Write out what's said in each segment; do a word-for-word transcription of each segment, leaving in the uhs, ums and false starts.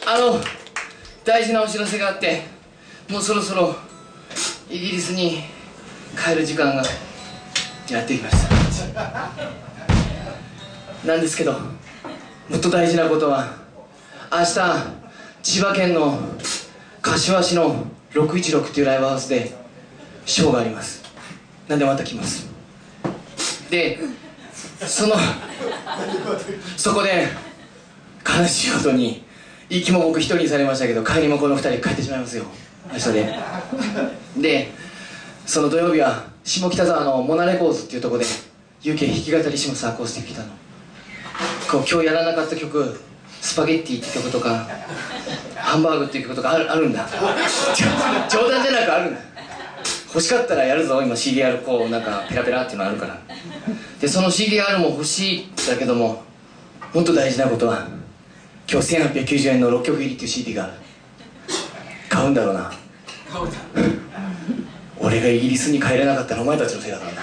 あの大事なお知らせがあって、もうそろそろイギリスに帰る時間がやってきましたなんですけど、もっと大事なことは、明日千葉県の柏市のろくいちろくっていうライブハウスでショーがあります。なんでまた来ます。でそのそこで悲しいことに、行きも僕一人にされましたけど、帰りもこの二人帰ってしまいますよ、明日で。でその土曜日は下北沢のモナレコーズっていうところで ユーケー 弾き語りしますアコースティックギターのこう今日やらなかった曲、スパゲッティって曲とかハンバーグっていう曲とかある、あるんだ冗談じゃなくあるんだ。欲しかったらやるぞ、今 シーディーアール こうなんかペラペラっていうのあるから。でその シーディーアール も欲しいんだけども、もっと大事なことは、今日せんはっぴゃくきゅうじゅうえんのろっきょく入りっていう シーディー がある。買うんだろうな。俺がイギリスに帰れなかったのお前たちのせいだからな。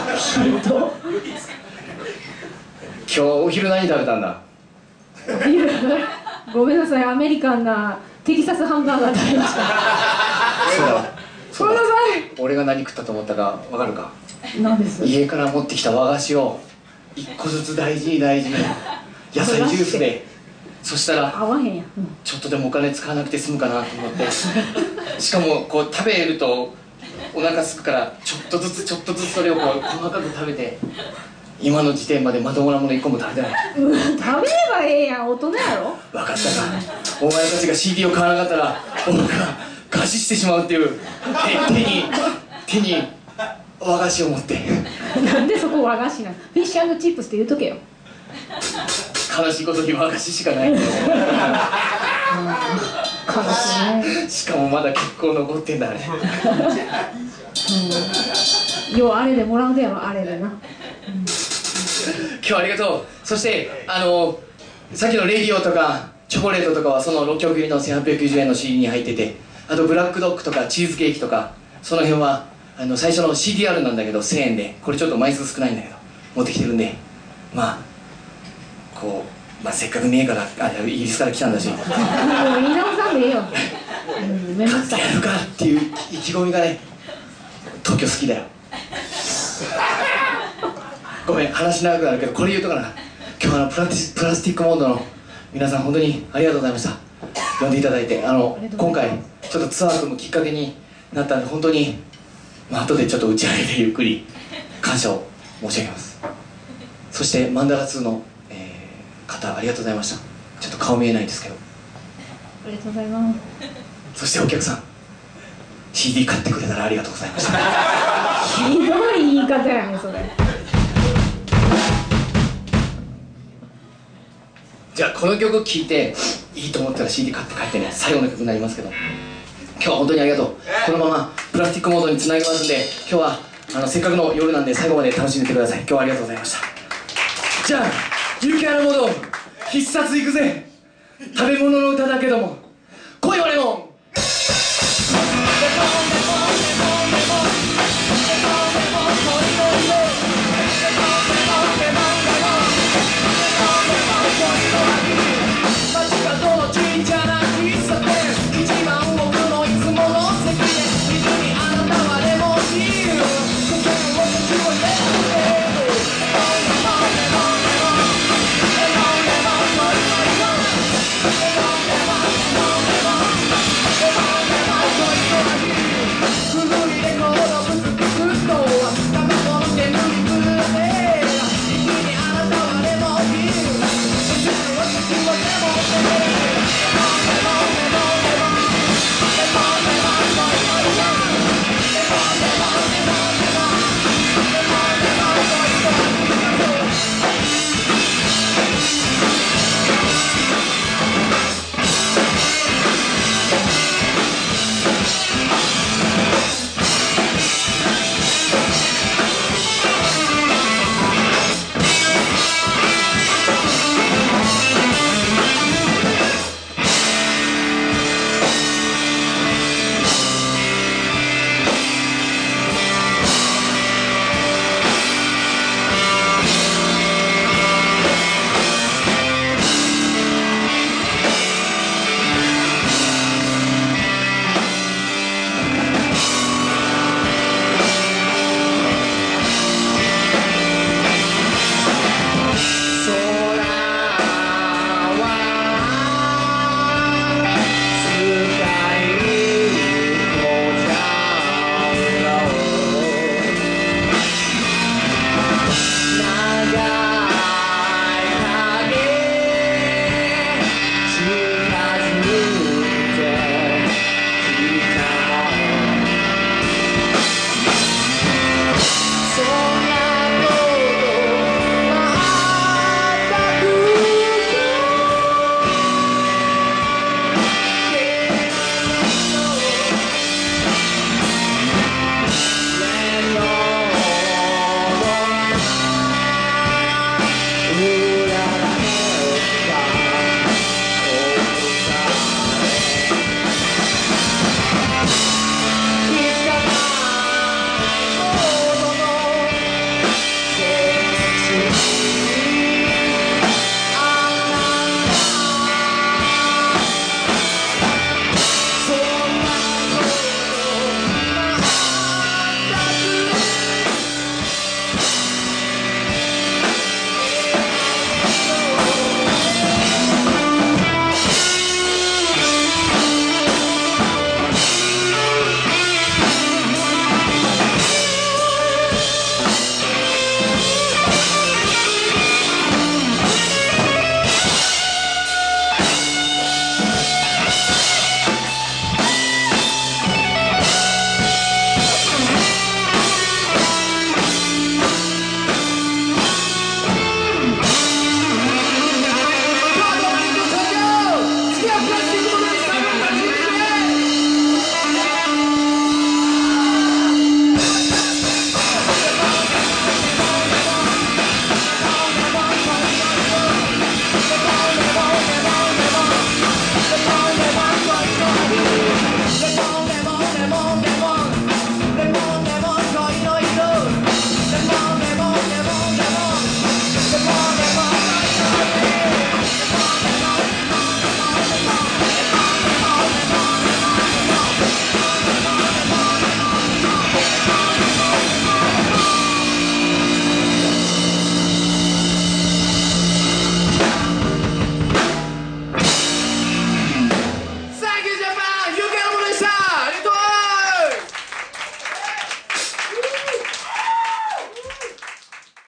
今日お昼何食べたんだ。 お昼ごめんなさい、アメリカンなテキサスハンバーガー食べました。 そうだわ。 ごめんなさ俺が何食ったと思ったか分かるか。 何です？ 家から持ってきた和菓子を一個ずつ大事に大事に野菜ジュースで、そしたら合わへんやん、うん、 ちょっとでもお金使わなくて済むかなと思ってしかもこう食べるとお腹すくから、ちょっとずつちょっとずつそれをこう細かく食べて、今の時点までまともなもの一個も食べてない。 うん、食べればええやん、大人やろ。 分かったか。お前たちが シーディー を買わなかったら僕が餓死してしまうっていう、手に手に和菓子を持ってなんでそこ和菓子なの？フィッシュ&チップスって言うとけよ。 悲しいことに和菓子しかないんだよ悲しいね。 しかもまだ結構残ってんだねうん、ようあれでもらうでやろ、あれでな、うん、 今日はありがとう。そしてあのさっきのレディオとかチョコレートとかはそのろっきょく入りのせんはっぴゃくきゅうじゅうえんの シーディー に入ってて、あとブラックドッグとかチーズケーキとか、その辺はあの最初の シーディーアール なんだけどせんえんで、これちょっと枚数少ないんだけど持ってきてるんで、まあこう、まあ、せっかくねえから、あイギリスから来たんだし、もう言い直さんでええよ、うん、めんどくさい。 買ってやるかっていう意気込みがね、東京好きだよごめん話長くなるけどこれ言うとかな。今日はあのプラティプラスティックモードの皆さん本当にありがとうございました。呼んでいただいて、あの今回ちょっとツアー組むきっかけになったんで、本当に、まあ後でちょっと打ち上げてゆっくり感謝を申し上げます。そしてマンダラツーの、えー、方ありがとうございました。ちょっと顔見えないんですけど、 ありがとうございます。 そしてお客さん シーディー 買ってくれたらありがとうございましたひどい言い方やねそれ。 じゃあこの曲聴いていいと思ったら シーディー 買って帰ってね。最後の曲になりますけど、今日は本当にありがとう。このままプラスティックモードにつなぎますんで、今日はあのせっかくの夜なんで最後まで楽しんでてください。今日はありがとうございました。じゃあユーケーアールモード必殺いくぜ。食べ物の歌だけども